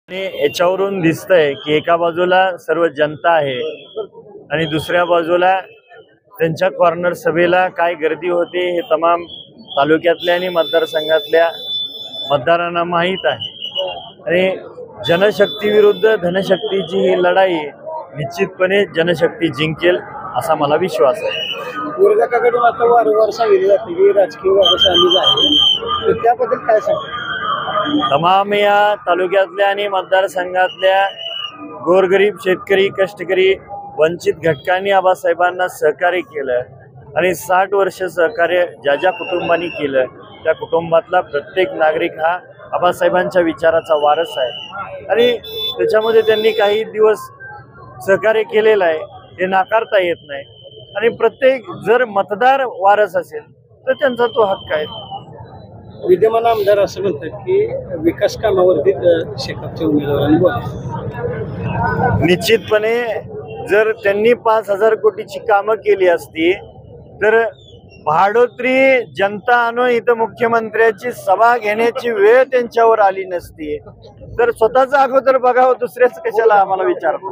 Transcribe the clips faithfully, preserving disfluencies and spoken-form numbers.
आणि याच्यावरून दिसतंय की एका बाजूला सर्व जनता आहे आणि दुसऱ्या बाजूला त्यांच्या कॉर्नर सभेला काय गर्दी होते हे तमाम तालुक्यातल्या आणि मतदारसंघातल्या मतदारांना माहीत आहे। आणि जनशक्ती विरुद्ध धनशक्तीची ही लढाई निश्चितपणे जनशक्ती जिंकेल असा मला विश्वास आहे। विरोधकाकडून आता वारंवार सांगितलं जाते की राजकीय वादशाही आहे, तर त्याबद्दल काय सांगता? तमाम या तालुक्यातल्या आणि मतदारसंघातल्या गोरगरीब शेतकरी कष्टकरी वंचित घटकांनी आबासाहेबांना सहकार्य केलं आणि साठ वर्ष सहकार्य ज्या ज्या कुटुंबांनी केलं त्या कुटुंबातला प्रत्येक नागरिक हा आबासाहेबांच्या विचाराचा वारस आहे आणि त्याच्यामध्ये त्यांनी काही दिवस सहकार्य केलेलं आहे हे नाकारता येत नाही। आणि प्रत्येक जर मतदार वारस असेल तर त्यांचा तो हक्क आहे। विद्यमान आमदार असं म्हणतात की विकास कामावरती शेकापच्या उमेदवारांनी बोला। निश्चितपणे जर त्यांनी पाच हजार कोटीची कामं केली असती तर भाडोत्री जनता आणून इथं मुख्यमंत्र्याची सभा घेण्याची वेळ त्यांच्यावर आली नसती तर स्वतःच अगोदर बघावं, दुसऱ्याच कशाला आम्हाला विचारतो।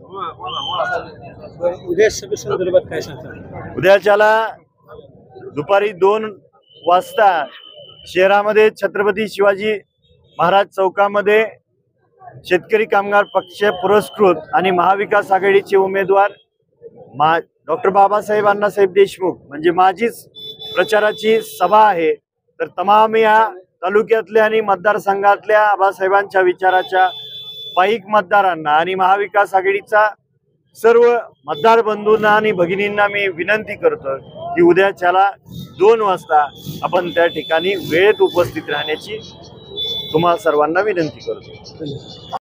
उद्या सभेसंदर्भात काय सांगता? उद्याच्याला दुपारी दोन वाजता शहरामध्ये छत्रपती शिवाजी महाराज चौकामध्ये शेतकरी कामगार पक्ष पुरस्कृत आणि महाविकास आघाडीचे उमेदवार मा डॉक्टर बाबासाहेब अण्णासाहेब देशमुख म्हणजे माझीच प्रचाराची सभा आहे। तर तमाम या तालुक्यातल्या आणि मतदारसंघातल्या आबासाहेबांच्या विचाराच्या पाईक मतदारांना आणि महाविकास आघाडीचा सर्व मतदार बंधूंना आणि भगिनींना मी विनंती करतो की उद्याच्याला दोन वाजता आपण त्या ठिकाणी वेळेत उपस्थित राहण्याची तुम्हा सर्वांना विनंती करतो।